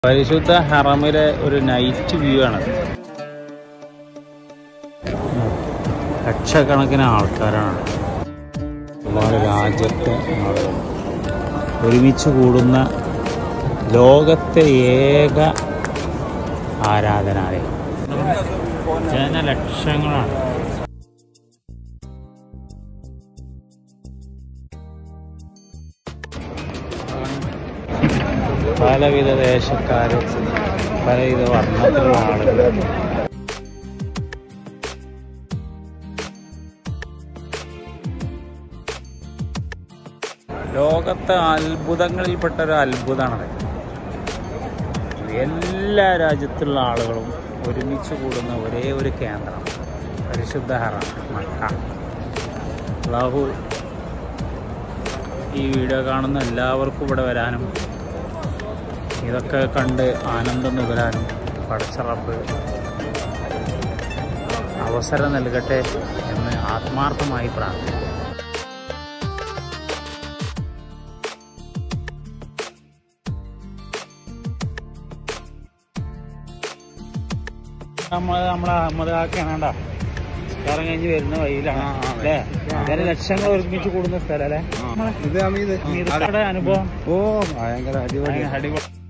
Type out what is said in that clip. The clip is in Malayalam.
പരിശുദ്ധ ഹറമിലെ ഒരു നൈറ്റ് വ്യൂ ആണ്. ലക്ഷക്കണക്കിന് ആൾക്കാരാണ്, ഒരുപാട് രാജ്യത്തെ ആളുകൾ ഒരുമിച്ച് കൂടുന്ന ലോകത്തെ ഏക ആരാധനാലയം. ജനലക്ഷങ്ങളാണ്. പലവിധ ദേശക്കാർ, പലവിധ വർണ്ണത്തിലുള്ള ആളുകൾ. ലോകത്തെ അത്ഭുതങ്ങളിൽപ്പെട്ട ഒരു അത്ഭുതമാണ്. എല്ലാ രാജ്യത്തുള്ള ആളുകളും ഒരുമിച്ച് കൂടുന്ന ഒരേ ഒരു കേന്ദ്രം പരിശുദ്ധ ഹറം മക്ക. അല്ലാഹു ഈ വീഡിയോ കാണുന്ന എല്ലാവർക്കും ഇവിടെ വരാനും ഇതൊക്കെ കണ്ട് ആനന്ദം നുകരാനും പടച്ച റബ്ബ് അവസരം നൽകട്ടെ എന്ന് ആത്മാർത്ഥമായി പ്രാർത്ഥിക്കുന്നു. നമ്മളെ അഹമ്മദ് കാക്കയാണാ കാരം കഴിഞ്ഞ് വരുന്ന വഴിയിലാണ് അല്ലേ? ലക്ഷങ്ങൾ ഒരുമിച്ച് കൂടുന്ന സ്ഥലം അല്ലേ? അനുഭവം ഭയങ്കര അടിപൊളി.